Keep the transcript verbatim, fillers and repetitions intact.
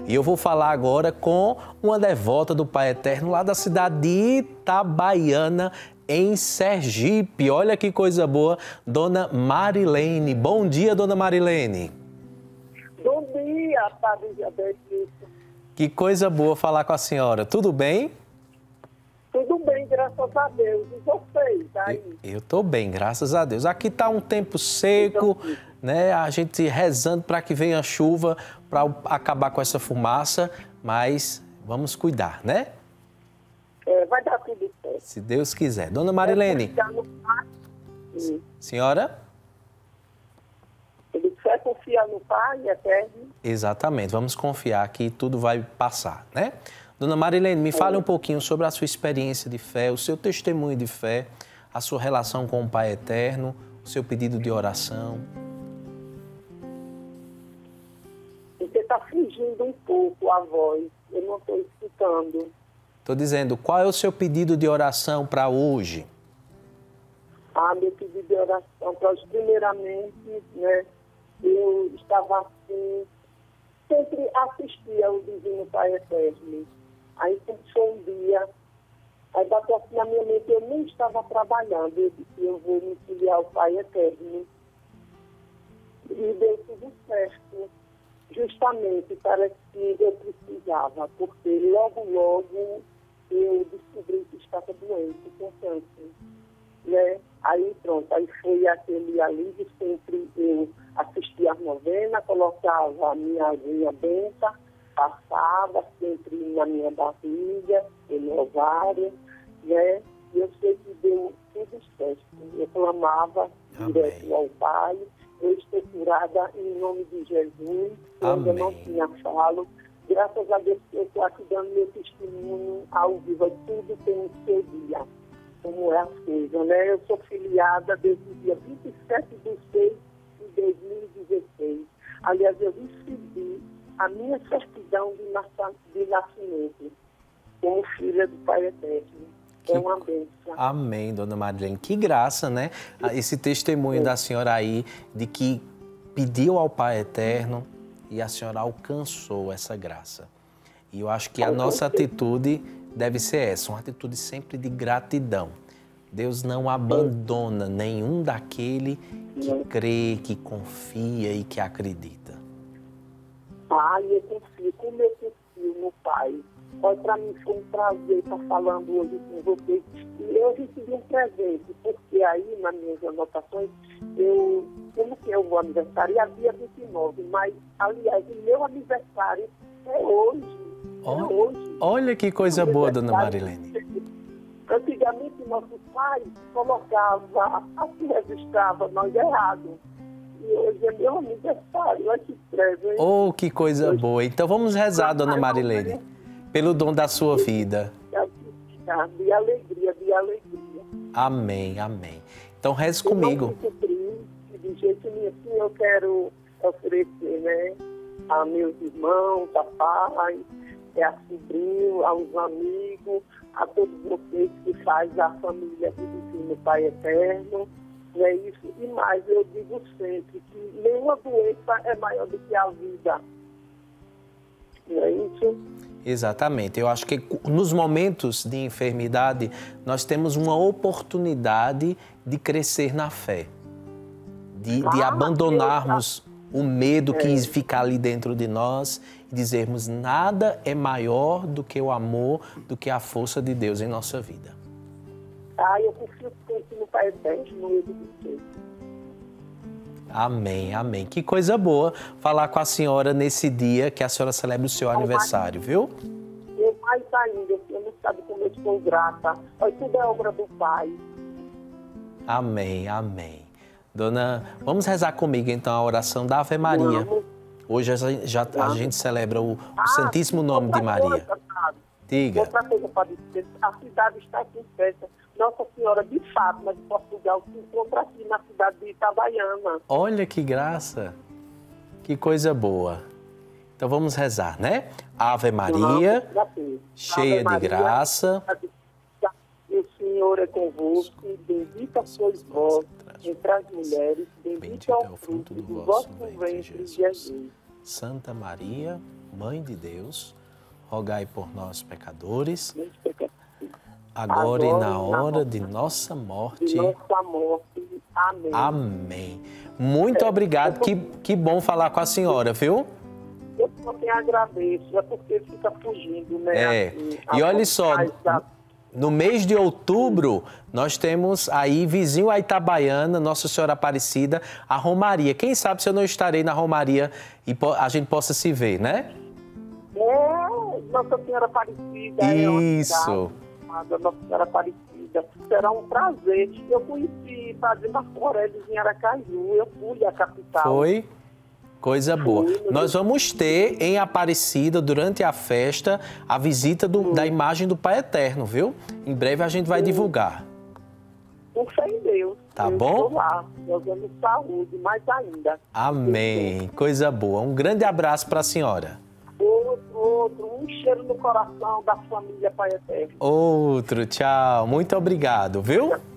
E eu vou falar agora com uma devota do Pai Eterno lá da cidade de Itabaiana, em Sergipe. Olha que coisa boa, Dona Marilene. Bom dia, Dona Marilene. Bom dia, Padre Jabetito. Que coisa boa falar com a senhora. Tudo bem? Tudo bem, graças a Deus. E vocês aí? Eu estou bem, graças a Deus. Aqui está um tempo seco, né? A gente rezando para que venha chuva, para acabar com essa fumaça, mas vamos cuidar, né? É, vai dar tudo certo. Se Deus quiser. Dona Marilene. É senhora? Ele quer confiar no Pai Eterno? Exatamente. Vamos confiar que tudo vai passar, né? Dona Marilene, me fale um pouquinho sobre a sua experiência de fé, o seu testemunho de fé, a sua relação com o Pai Eterno, o seu pedido de oração. Você está fingindo um pouco a voz, eu não estou escutando. Estou dizendo, qual é o seu pedido de oração para hoje? Ah, meu pedido de oração para hoje, primeiramente, né, eu estava assim, sempre assistia ao Divino Pai Eterno. Aí começou um dia, aí bateu assim na minha mente, eu nem estava trabalhando, eu disse, eu vou me filiar ao Pai Eterno. E deu tudo certo, justamente para que eu precisava, porque logo, logo eu descobri que estava doente, com câncer, né? Aí pronto, aí foi aquele alívio, sempre eu assistia a novena, colocava a minha aguinha benta, passava sempre na minha barriga, no ovário, né? E eu sei que deu tudo certo. Eu clamava direto ao Pai, eu estou curada em nome de Jesus, eu ainda não tinha falo. Graças a Deus eu estou aqui dando meu testemunho ao vivo, tudo tem o seu dia, como é a coisa, né? Eu sou filiada desde o dia vinte e sete de seis de dois mil e dezesseis. Aliás, eu recebi a minha certidão de, nasc de nascimento como filha do Pai Eterno. Que... É uma bênção. Amém, Dona Marilene. Que graça, né? Esse testemunho é. da senhora aí, de que pediu ao Pai Eterno e a senhora alcançou essa graça. E eu acho que a nossa atitude deve ser essa, uma atitude sempre de gratidão. Deus não abandona nenhum daquele que crê, que confia e que acredita. Ah, eu confio, como eu confio no Pai. Olha, para mim foi um prazer estar falando hoje com vocês. E eu recebi um presente, porque aí nas minhas anotações, eu, como que é o meu aniversário, é dia vinte e nove, mas, aliás, o meu aniversário é hoje. Olha, é hoje. Olha que coisa boa, Dona Marilene. Antigamente, nossos pais colocavam, assim registrava nós errado. E hoje é meu aniversário, olha que presente. Oh, que coisa hoje... boa. Então vamos rezar, Dona Marilene, pelo dom da sua vida. De alegria, de alegria. Amém, amém. Então reze comigo. De jeito nenhum, assim, eu quero oferecer, né, a meus irmãos, a pai, a sobrinho, aos amigos, a todos vocês que fazem a família do Divino Pai Eterno. É isso. E mais, eu digo sempre que nenhuma doença é maior do que a vida. Não é isso? Exatamente. Eu acho que nos momentos de enfermidade, nós temos uma oportunidade de crescer na fé, de, de ah, abandonarmos o medo que é. fica ali dentro de nós e dizermos nada é maior do que o amor, do que a força de Deus em nossa vida. Ah, eu confio sempre no Pai Eterno, no meio de vocês. Amém, amém. Que coisa boa falar com a senhora nesse dia que a senhora celebra o seu aniversário, viu? Eu mais ainda, eu não sabe como eu estou grata. Olha, tudo é obra do Pai. Amém, amém. Dona, vamos rezar comigo então a oração da Ave Maria. Vamos. Hoje a, já, a gente celebra o, o ah, Santíssimo Nome de Maria. Coisa, Diga. Outra coisa pode dizer, a cidade está aqui em festa. Nossa Senhora de Fátima, de Portugal, se encontra aqui na cidade de Itabaiana. Olha que graça, que coisa boa. Então vamos rezar, né? Ave Maria, Não, cheia Ave Maria, de graça. O Senhor é convosco, bendita sois vós entre as mulheres, bendito é o fruto do vosso ventre, Jesus. Santa Maria, Mãe de Deus, rogai por nós, pecadores, Muito pecadores. agora e Agora na e na hora hora de nossa De morte. nossa morte. Amém. Amém. Muito É, obrigado. eu- Que, que bom falar com a senhora, viu? Eu também agradeço, é porque fica fugindo, né? É. assim, E a olha só, vontade da- no mês de outubro, nós temos aí, vizinho a Itabaiana, Nossa Senhora Aparecida, a Romaria. Quem sabe se eu não estarei na Romaria e po- a gente possa se ver, né? É, Nossa Senhora Aparecida. Isso. É uma cidade, Nossa Senhora Aparecida. Será um prazer. Eu conheci Padre Marco Aurélio em Aracaju, eu fui à capital. Foi? Coisa boa. Fui, no Nós dia- vamos ter em Aparecida, durante a festa, a visita do- da imagem do Pai Eterno, viu? Em breve a gente vai divulgar. Com fé em Deus. Tá eu bom? Estou lá, jogando saúde, mais ainda. Amém. Coisa boa. Um grande abraço para a senhora. Outro, outro, um cheiro no coração da família Pai Eterno. Outro, tchau. Muito obrigado, viu?